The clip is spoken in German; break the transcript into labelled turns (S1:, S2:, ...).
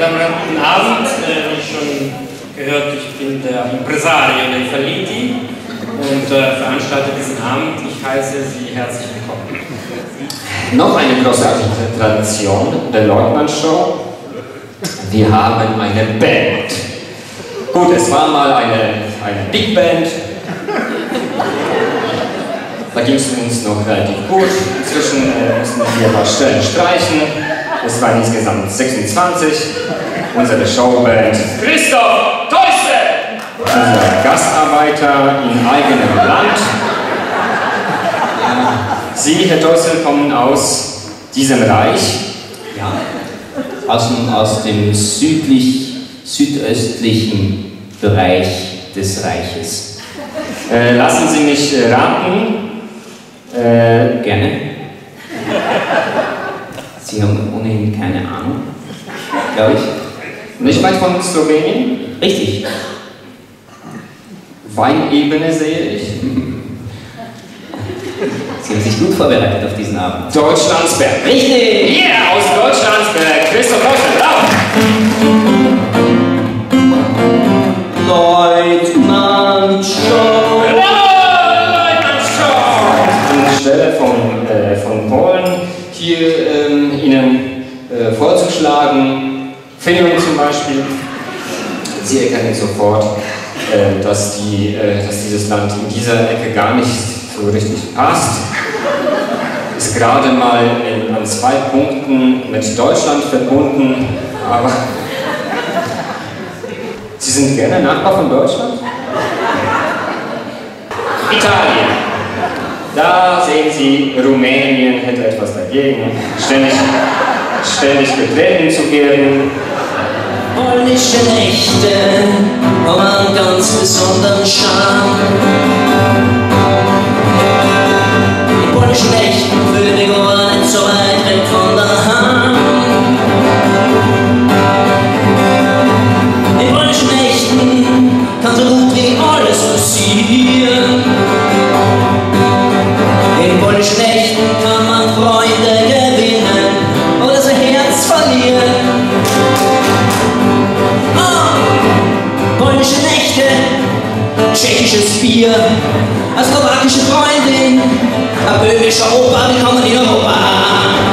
S1: guten Abend. Wie schon gehört, ich bin der Impresario dei Falliti und veranstalte diesen Abend. Ich heiße Sie herzlich willkommen.
S2: Noch eine großartige Tradition der Leutnant-Show. Wir haben eine Band. Gut, es war mal eine Big Band. Da ging es uns noch relativ gut. Inzwischen mussten wir ein paar Stellen streichen. Es waren insgesamt 26. Unsere Showband Christoph Teusel, unser Gastarbeiter in eigenem Land. Sie, Herr Teusel, kommen aus diesem Reich.
S3: Ja, aus dem südöstlichen Bereich des Reiches.
S2: Lassen Sie mich raten.
S3: Gerne. Sie haben ohnehin keine Ahnung, glaube ich.
S2: Nicht weit von Slowenien?
S3: Richtig.
S2: Weinebene sehe ich.
S3: Sie haben sich gut vorbereitet auf diesen Abend.
S2: Deutschlandsberg.
S3: Richtig!
S2: Ja, yeah, aus Deutschlandsberg. Christoph Teusel,
S3: Leutnant Show!
S2: Leutnant Show! Anstelle von Polen hier Ihnen vorzuschlagen, Finnland zum Beispiel. Sie erkennen sofort, dass dieses Land in dieser Ecke gar nicht so richtig passt. Ist gerade mal an 2 Punkten mit Deutschland verbunden, aber Sie sind gerne Nachbar von Deutschland? Italien. Da sehen Sie, Rumänien hätte etwas dagegen, ständig betreten zu werden.
S4: Polnische Nächte haben einen ganz besonderen Charme. Die polnischen Nächten fühlen ich aber nicht so weit weg von daheim. In polnischen Nächten kann so gut wie alles passieren. In polnischen Nächten kann man Freunde gewinnen oder sein Herz verlieren. Polnische Nächte, tschechisches Bier, eine slowakische Freundin, ein böhmischer Opa, willkommen in Europa.